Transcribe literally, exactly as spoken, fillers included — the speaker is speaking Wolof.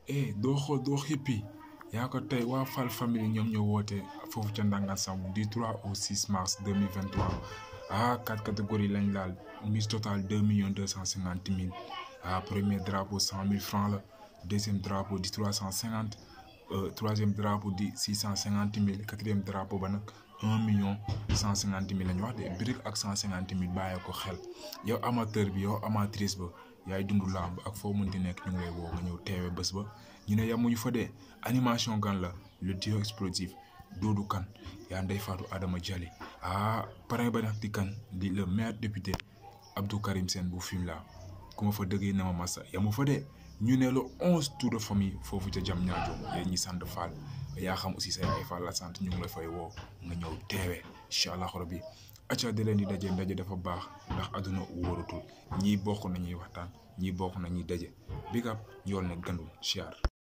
eh doo xool doo xippi yaa ko tey waa Fall famille ñoom ñoo woote foofu ca Ndangane Sambou du trois au six mars deux mille vingt-trois ah quatre catégories lañ laal mise totale deux millions deux cent cinquante mille ah premier drapeau cent mille francs la deuxième drapeau di trois cent cinquante troisième drapeau di six cent cinquante mille quatrième drapeau ba nag un million cent cinquante mille lañ wax de brique ak cent cinquante mille bàyyi ko xel yow amateur bi yow amatrice ba yaay dundu làmb ak foo mën di nekk ñu ngi lay woo nga ñëw teewe bés ba ñu ne yamuñu fa de animation gan la le duo explosif Doudou Kane yaa Ndeye Fatou Adama Dialli ah parrain ba nag di kan di le maire député Abdou Karim Sène bu Fimela ku ma fa dëggee na ma massa yamu fa de ñu ne le onze tour de famille foofu ca jam ñaajo yéen ñi sant Fall yaa xam aussi say ay Fall la sant ñu ngi la fay woo nga ñëw teewe incha allah rabbi acca da leen di daje ndaje dafa baax ndax àdduna wóoratul ñii bokk nañuy waxtaan ñii bokk nañuy daje big up njool ne gandul siyaar